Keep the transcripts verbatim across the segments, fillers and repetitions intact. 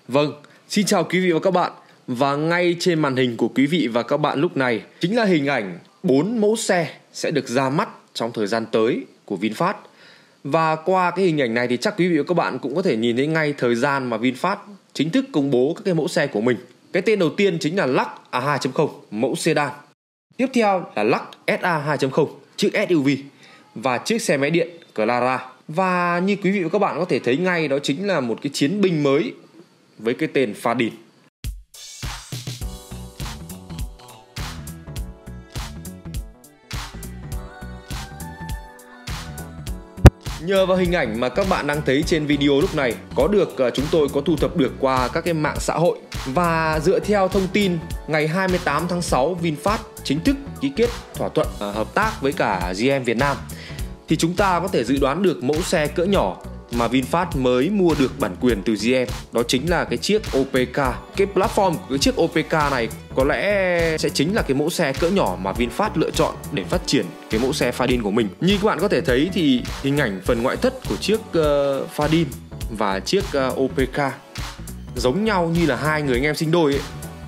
Vâng, xin chào quý vị và các bạn. Và ngay trên màn hình của quý vị và các bạn lúc này chính là hình ảnh bốn mẫu xe sẽ được ra mắt trong thời gian tới của VinFast. Và qua cái hình ảnh này thì chắc quý vị và các bạn cũng có thể nhìn thấy ngay thời gian mà VinFast chính thức công bố các cái mẫu xe của mình. Cái tên đầu tiên chính là Lux A hai chấm không, mẫu sedan. Tiếp theo là Lux ét a hai chấm không, chiếc ét u vê và chiếc xe máy điện Clara. Và như quý vị và các bạn có thể thấy ngay, đó chính là một cái chiến binh mới với cái tên Fadin. Nhờ vào hình ảnh mà các bạn đang thấy trên video lúc này có được chúng tôi có thu thập được qua các cái mạng xã hội. Và dựa theo thông tin ngày hai mươi tám tháng sáu, VinFast chính thức ký kết thỏa thuận hợp tác với cả giê em Việt Nam, thì chúng ta có thể dự đoán được mẫu xe cỡ nhỏ mà VinFast mới mua được bản quyền từ giê em, đó chính là cái chiếc ô pê ca. Cái platform của cái chiếc ô pê ca này có lẽ sẽ chính là cái mẫu xe cỡ nhỏ mà VinFast lựa chọn để phát triển cái mẫu xe Fadin của mình. Như các bạn có thể thấy thì hình ảnh phần ngoại thất của chiếc uh, Fadin và chiếc uh, ô pê ca giống nhau như là hai người anh em sinh đôi ấy.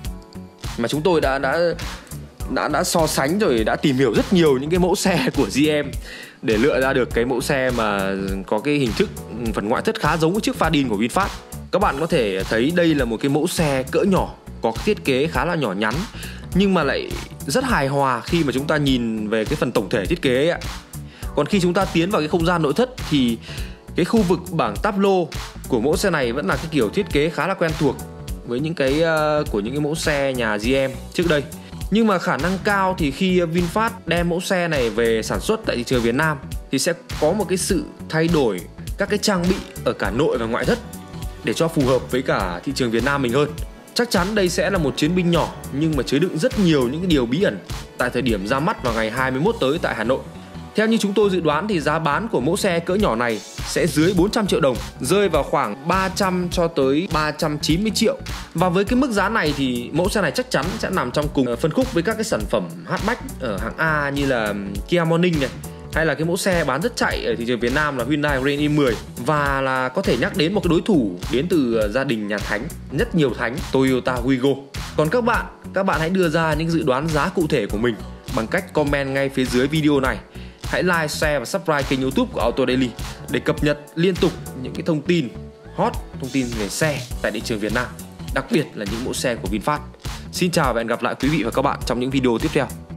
Mà chúng tôi đã đã đã đã so sánh rồi, đã tìm hiểu rất nhiều những cái mẫu xe của giê em để lựa ra được cái mẫu xe mà có cái hình thức phần ngoại thất khá giống với chiếc Fadin của VinFast. Các bạn có thể thấy đây là một cái mẫu xe cỡ nhỏ, có cái thiết kế khá là nhỏ nhắn nhưng mà lại rất hài hòa khi mà chúng ta nhìn về cái phần tổng thể thiết kế ấy ạ. Còn khi chúng ta tiến vào cái không gian nội thất thì cái khu vực bảng táp lô của mẫu xe này vẫn là cái kiểu thiết kế khá là quen thuộc với những cái uh, của những cái mẫu xe nhà giê em trước đây. Nhưng mà khả năng cao thì khi VinFast đem mẫu xe này về sản xuất tại thị trường Việt Nam thì sẽ có một cái sự thay đổi các cái trang bị ở cả nội và ngoại thất để cho phù hợp với cả thị trường Việt Nam mình hơn. Chắc chắn đây sẽ là một chiến binh nhỏ nhưng mà chứa đựng rất nhiều những cái điều bí ẩn tại thời điểm ra mắt vào ngày hai mươi mốt tới tại Hà Nội. Theo như chúng tôi dự đoán thì giá bán của mẫu xe cỡ nhỏ này sẽ dưới bốn trăm triệu đồng, rơi vào khoảng ba trăm cho tới ba trăm chín mươi triệu. Và với cái mức giá này thì mẫu xe này chắc chắn sẽ nằm trong cùng phân khúc với các cái sản phẩm hatchback ở hạng A như là Kia Morning này, hay là cái mẫu xe bán rất chạy ở thị trường Việt Nam là Hyundai Grand i mười. Và là có thể nhắc đến một cái đối thủ đến từ gia đình nhà Thánh, nhất nhiều Thánh, Toyota Wigo. Còn các bạn, các bạn hãy đưa ra những dự đoán giá cụ thể của mình bằng cách comment ngay phía dưới video này. Hãy like, share và subscribe kênh YouTube của Auto Daily để cập nhật liên tục những cái thông tin hot, thông tin về xe tại thị trường Việt Nam, đặc biệt là những mẫu xe của VinFast. Xin chào và hẹn gặp lại quý vị và các bạn trong những video tiếp theo.